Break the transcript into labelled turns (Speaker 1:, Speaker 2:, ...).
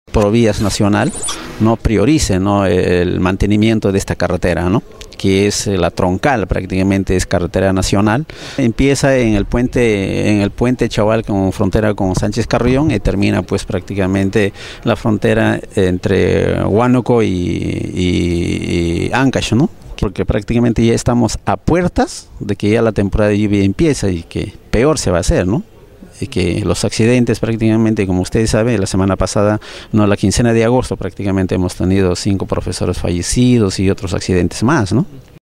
Speaker 1: Provías Nacional no priorice, ¿no?, el mantenimiento de esta carretera, ¿no?, que es la troncal, prácticamente es carretera nacional. Empieza en el puente Chaval con frontera con Sánchez Carrión y termina pues prácticamente la frontera entre Huánuco y Ancash, ¿no? Porque prácticamente ya estamos a puertas de que ya la temporada de lluvia empieza y que peor se va a hacer, ¿no? Y que los accidentes prácticamente, como ustedes saben, la semana pasada, no, la quincena de agosto prácticamente hemos tenido 5 profesores fallecidos y otros accidentes más, ¿no?